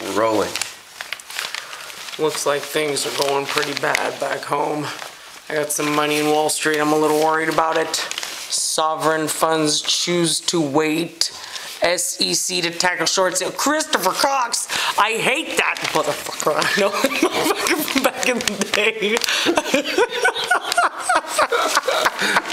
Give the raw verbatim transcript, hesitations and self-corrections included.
rolling. Looks like things are going pretty bad back home. I got some money in Wall Street. I'm a little worried about it. Sovereign funds choose to wait. S E C to tackle short sale. Christopher Cox! I hate that motherfucker. I know him from back in the day.